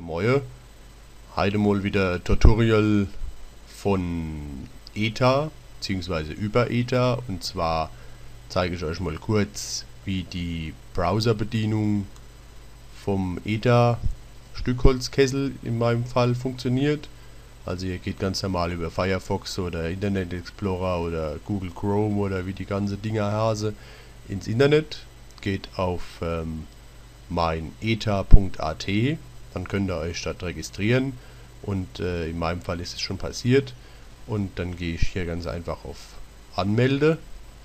Gemäuer. Heute mal wieder ein Tutorial von ETA bzw. über ETA, und zwar zeige ich euch mal kurz, wie die Browserbedienung vom ETA Stückholzkessel in meinem Fall funktioniert. Also ihr geht ganz normal über Firefox oder Internet Explorer oder Google Chrome oder wie die ganze Dinger heißen ins Internet, geht auf meineta.at, dann könnt ihr euch dort registrieren und in meinem Fall ist es schon passiert, und dann gehe ich hier ganz einfach auf Anmelde.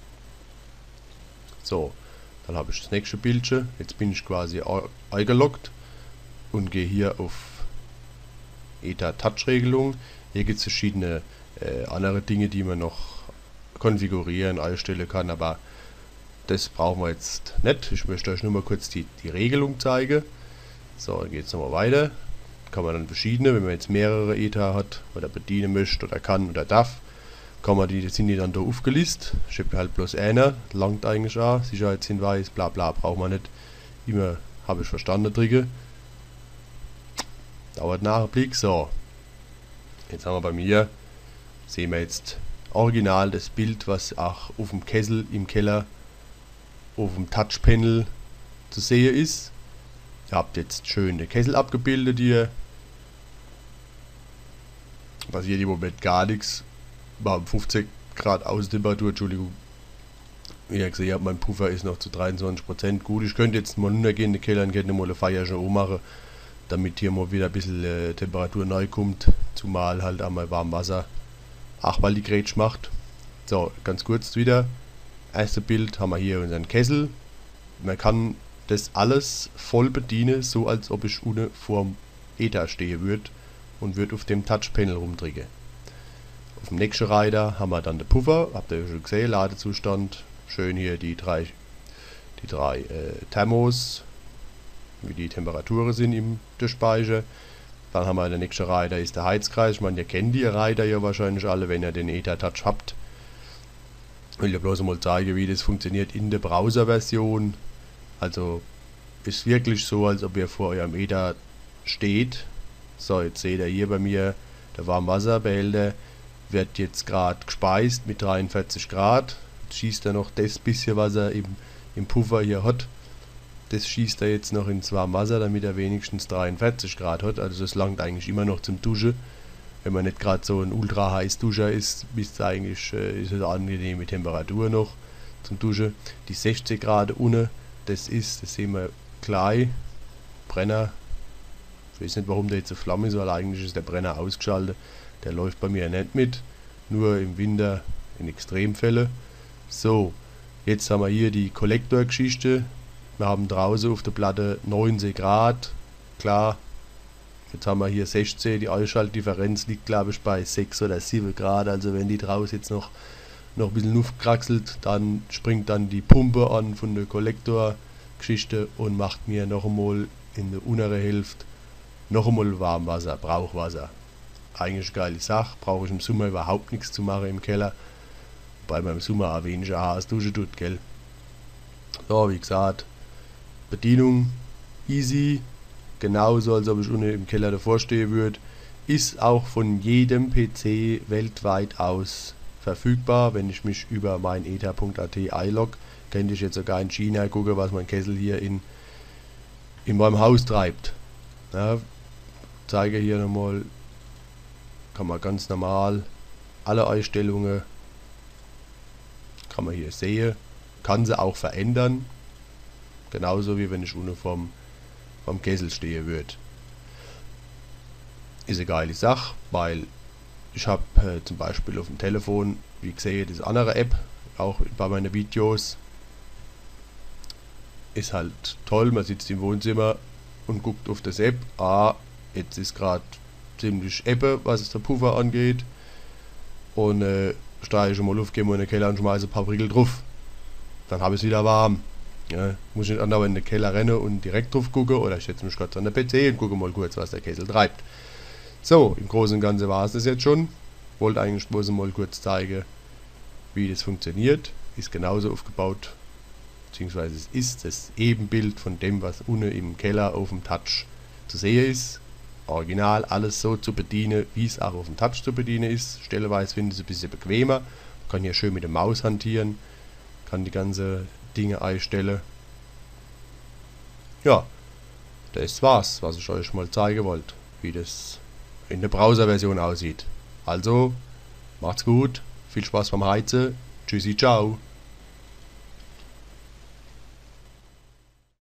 So, dann habe ich das nächste Bildschirm. Jetzt bin ich quasi eingeloggt und gehe hier auf ETA Touch Regelung. Hier gibt es verschiedene andere Dinge, die man noch konfigurieren, einstellen kann, aber das brauchen wir jetzt nicht. Ich möchte euch nur mal kurz die Regelung zeigen. So, dann geht es nochmal weiter. Kann man dann verschiedene, wenn man jetzt mehrere ETA hat oder bedienen möchte oder kann oder darf, sind die dann da aufgelistet. Ich habe halt bloß einer, langt eigentlich auch, Sicherheitshinweis, bla bla, braucht man nicht. Immer habe ich verstanden, Tricke. Dauert nach einen Blick. So, jetzt haben wir bei mir, sehen wir jetzt original das Bild, was auch auf dem Kessel im Keller auf dem Touchpanel zu sehen ist. Ihr habt jetzt schön den Kessel abgebildet hier. Passiert im Moment gar nichts. Wir haben 15 Grad Außentemperatur, Entschuldigung. Wie ihr gesehen habt, mein Puffer ist noch zu 23%. Gut, ich könnte jetzt mal runtergehen in den Keller und könnte mal eine Feier schon machen, damit hier mal wieder ein bisschen Temperatur neu kommt. Zumal halt einmal warm Wasser auch mal die Grätsch macht. So, ganz kurz wieder. Erste Bild haben wir hier unseren Kessel. Man kann das alles voll bedienen, so als ob ich ohne vorm ETA stehen würde und würde auf dem Touchpanel rumdrücken. Auf dem nächsten Reiter haben wir dann den Puffer, habt ihr schon gesehen, Ladezustand. Schön hier die drei Thermos, wie die Temperaturen sind im Speicher. Dann haben wir den nächsten Reiter, ist der Heizkreis. Ich meine, ihr kennt die Reiter ja wahrscheinlich alle, wenn ihr den ETA Touch habt. Ich will ja bloß mal zeigen, wie das funktioniert in der Browser-Version. Also ist wirklich so, als ob ihr vor eurem ETA steht. So, jetzt seht ihr hier bei mir, der Warmwasserbehälter wird jetzt gerade gespeist mit 43 Grad. Jetzt schießt er noch das bisschen, was er im Puffer hier hat. Das schießt er jetzt noch ins Warmwasser, damit er wenigstens 43 Grad hat. Also das langt eigentlich immer noch zum Duschen. Wenn man nicht gerade so ein ultra heiß Duscher ist, ist eigentlich ist es angenehme Temperatur noch zum Duschen. Die 60 Grad unten, das sehen wir gleich. Brenner. Ich weiß nicht, warum der jetzt eine Flamme ist, weil eigentlich ist der Brenner ausgeschaltet. Der läuft bei mir nicht mit. Nur im Winter in Extremfällen. So, jetzt haben wir hier die Kollektorgeschichte. Wir haben draußen auf der Platte 19 Grad. Klar. Jetzt haben wir hier 16, die Einschaltdifferenz liegt glaube ich bei 6 oder 7 Grad, also wenn die draußen jetzt noch ein bisschen Luft kraxelt, dann springt dann die Pumpe an von der Kollektorgeschichte und macht mir noch einmal in der unteren Hälfte noch einmal Warmwasser, Brauchwasser. Eigentlich eine geile Sache, brauche ich im Sommer überhaupt nichts zu machen im Keller, weil man im Sommer auch weniger heiß duschen tut, gell. So, wie gesagt, Bedienung easy. Genauso, als ob ich unten im Keller davor stehen würde. Ist auch von jedem PC weltweit aus verfügbar, wenn ich mich über mein eta.at einlogge. Könnte ich jetzt sogar in China gucken, was mein Kessel hier in meinem Haus treibt. Ja, zeige hier nochmal, kann man ganz normal alle Einstellungen kann man hier sehen. Kann sie auch verändern. Genauso wie wenn ich unten vom Kessel stehen würde. Ist eine geile Sache, weil ich habe zum Beispiel auf dem Telefon, wie gesehen, das andere App, auch bei meinen Videos. Ist halt toll, man sitzt im Wohnzimmer und guckt auf das App. Jetzt ist gerade ziemlich Ebbe, was es der Puffer angeht. Und steige ich mal auf, gehe mal in den Keller und schmeiße ein paar Prickel drauf. Dann habe ich es wieder warm. Ja, muss ich nicht andauernd in den Keller rennen und direkt drauf gucken, oder ich setze mich kurz an den PC und gucke mal kurz, was der Kessel treibt. So, im Großen und Ganzen war es das jetzt schon. Wollte eigentlich bloß mal kurz zeigen, wie das funktioniert. Ist genauso aufgebaut, beziehungsweise es ist das Ebenbild von dem, was unten im Keller auf dem Touch zu sehen ist. original alles so zu bedienen, wie es auch auf dem Touch zu bedienen ist. Stellenweise finde ich es ein bisschen bequemer. Man kann hier schön mit der Maus hantieren, kann die ganzen Dinge einstellen. Ja, das war's, was ich euch mal zeigen wollte, wie das in der Browser-Version aussieht. Also, macht's gut, viel Spaß beim Heizen, tschüssi, ciao.